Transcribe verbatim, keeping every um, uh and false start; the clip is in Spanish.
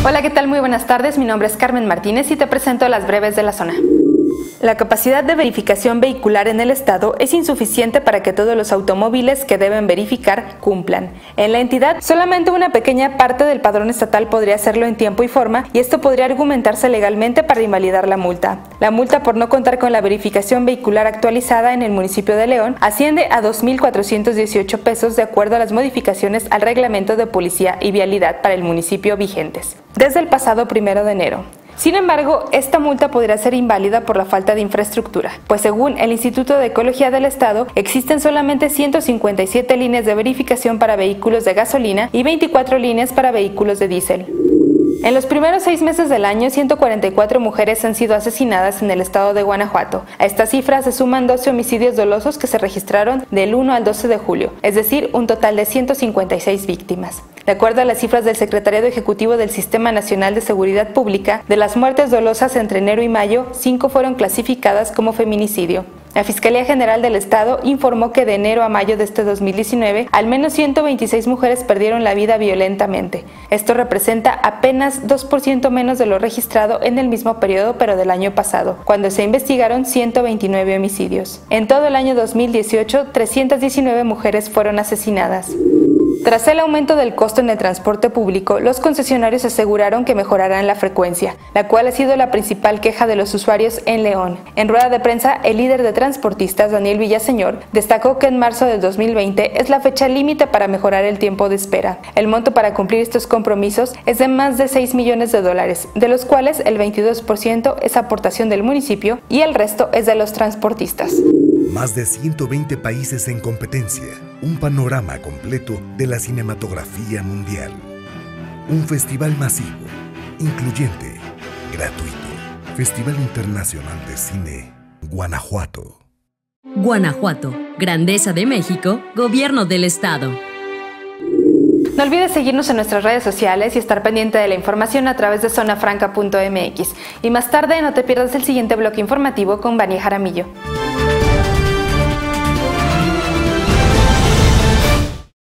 Hola, ¿qué tal? Muy buenas tardes, mi nombre es Carmen Martínez y te presento las breves de la zona. La capacidad de verificación vehicular en el estado es insuficiente para que todos los automóviles que deben verificar cumplan. En la entidad, solamente una pequeña parte del padrón estatal podría hacerlo en tiempo y forma, y esto podría argumentarse legalmente para invalidar la multa. La multa por no contar con la verificación vehicular actualizada en el municipio de León asciende a dos mil cuatrocientos dieciocho pesos de acuerdo a las modificaciones al reglamento de policía y vialidad para el municipio vigentes, desde el pasado primero de enero. Sin embargo, esta multa podría ser inválida por la falta de infraestructura, pues según el Instituto de Ecología del Estado, existen solamente ciento cincuenta y siete líneas de verificación para vehículos de gasolina y veinticuatro líneas para vehículos de diésel. En los primeros seis meses del año, ciento cuarenta y cuatro mujeres han sido asesinadas en el estado de Guanajuato. A estas cifras se suman doce homicidios dolosos que se registraron del uno al doce de julio, es decir, un total de ciento cincuenta y seis víctimas. De acuerdo a las cifras del Secretariado Ejecutivo del Sistema Nacional de Seguridad Pública, de las muertes dolosas entre enero y mayo, cinco fueron clasificadas como feminicidio. La Fiscalía General del Estado informó que de enero a mayo de este dos mil diecinueve, al menos ciento veintiséis mujeres perdieron la vida violentamente. Esto representa apenas dos por ciento menos de lo registrado en el mismo periodo pero del año pasado, cuando se investigaron ciento veintinueve homicidios. En todo el año dos mil dieciocho, trescientas diecinueve mujeres fueron asesinadas. Tras el aumento del costo en el transporte público, los concesionarios aseguraron que mejorarán la frecuencia, la cual ha sido la principal queja de los usuarios en León. En rueda de prensa, el líder de transportistas, Daniel Villaseñor, destacó que en marzo del dos mil veinte es la fecha límite para mejorar el tiempo de espera. El monto para cumplir estos compromisos es de más de seis millones de dólares, de los cuales el veintidós por ciento es aportación del municipio y el resto es de los transportistas. Más de ciento veinte países en competencia, un panorama completo de la cinematografía mundial. Un festival masivo, incluyente, gratuito. Festival Internacional de Cine, Guanajuato. Guanajuato, Grandeza de México, Gobierno del Estado. No olvides seguirnos en nuestras redes sociales y estar pendiente de la información a través de zona franca punto m x. Y más tarde no te pierdas el siguiente bloque informativo con Vania Jaramillo.